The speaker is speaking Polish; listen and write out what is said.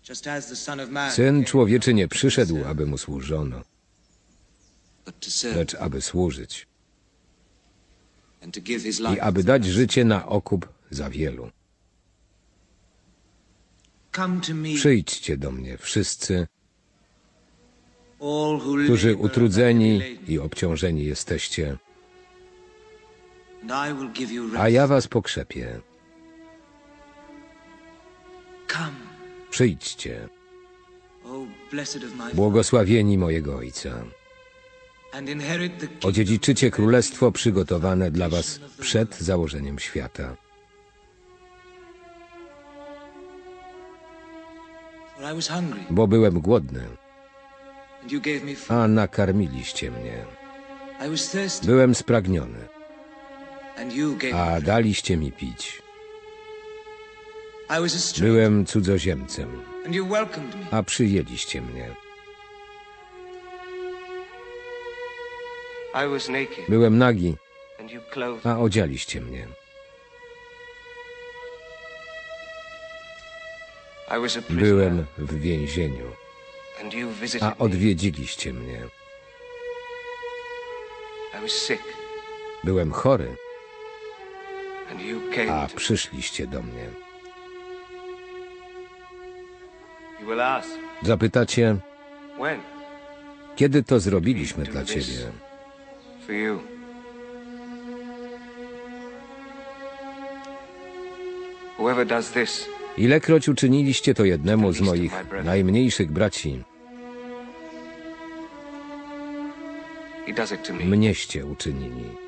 Syn Człowieczy nie przyszedł, aby mu służono, lecz aby służyć i aby dać życie na okup za wielu. Przyjdźcie do mnie, wszyscy, którzy utrudzeni i obciążeni jesteście, a ja was pokrzepię. Przyjdźcie, błogosławieni mojego Ojca. Odziedziczycie królestwo przygotowane dla was przed założeniem świata. Bo byłem głodny, a nakarmiliście mnie. Byłem spragniony, a daliście mi pić. Byłem cudzoziemcem, a przyjęliście mnie. Byłem nagi, a odzialiście mnie. Byłem w więzieniu, a odwiedziliście mnie. Byłem chory, a przyszliście do mnie. Zapytacie, kiedy to zrobiliśmy dla Ciebie? Ilekroć uczyniliście to jednemu z moich najmniejszych braci, mnieście uczynili.